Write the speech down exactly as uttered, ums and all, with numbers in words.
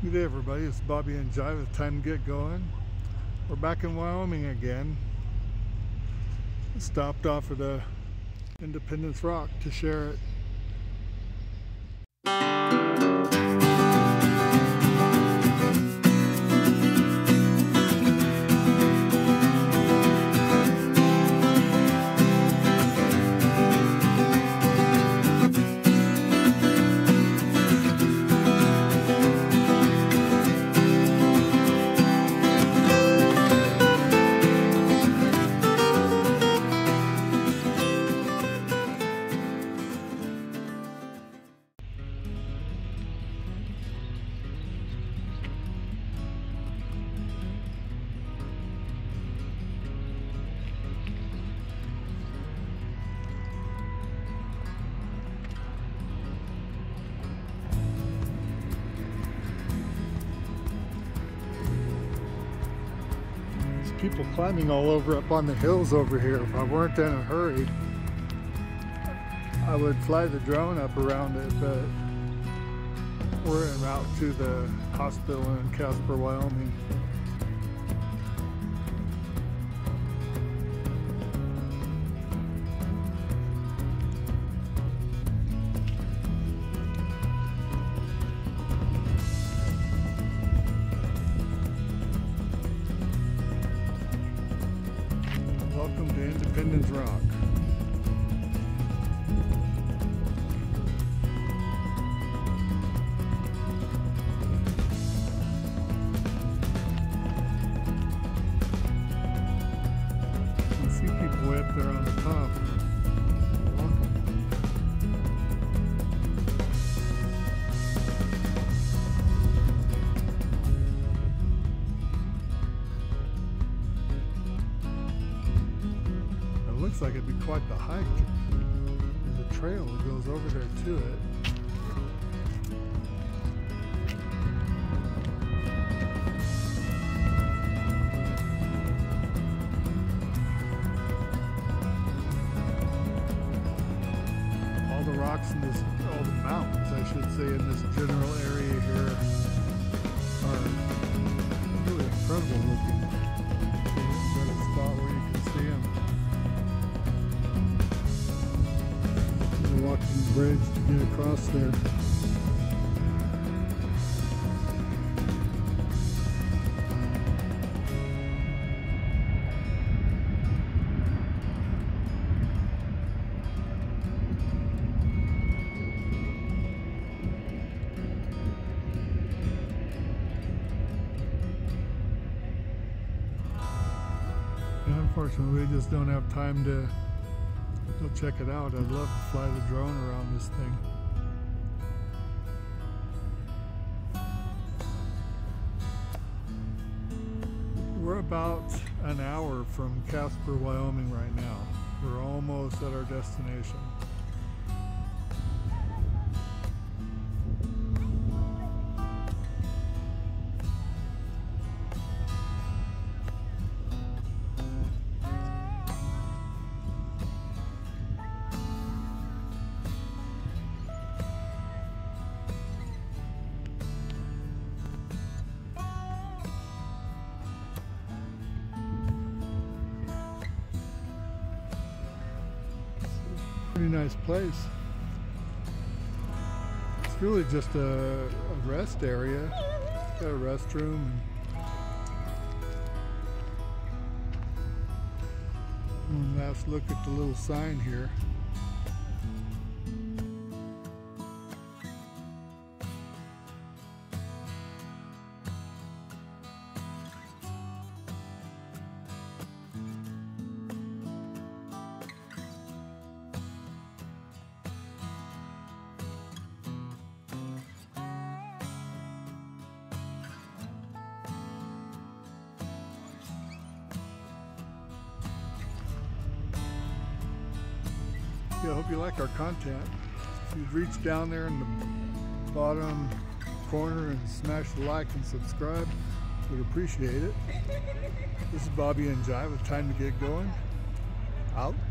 Good day everybody, it's Bobby and Jive. It's time to get going. We're back in Wyoming again. Stopped off at a Independence Rock to share it. People climbing all over up on the hills over here. If I weren't in a hurry, I would fly the drone up around it, but we're en route to the hospital in Casper, Wyoming. Welcome to Independence Rock. You can see people way up there on the top. Looks like it'd be quite the hike. There's a trail that goes over there to it. All the rocks in this, all the mountains, I should say, in this general area here are really incredible looking. Got a spot where you can see them. Walking bridge to get across there. And unfortunately, we just don't have time to go check it out. I'd love to fly the drone around this thing. We're about an hour from Casper, Wyoming right now. We're almost at our destination. Pretty nice place. It's really just a, a rest area. It's got a restroom. And one last look at the little sign here. Yeah, I hope you like our content. If you'd reach down there in the bottom corner and smash the like and subscribe, we'd appreciate it. This is Bobby and Jive with Time to Get Going. Out.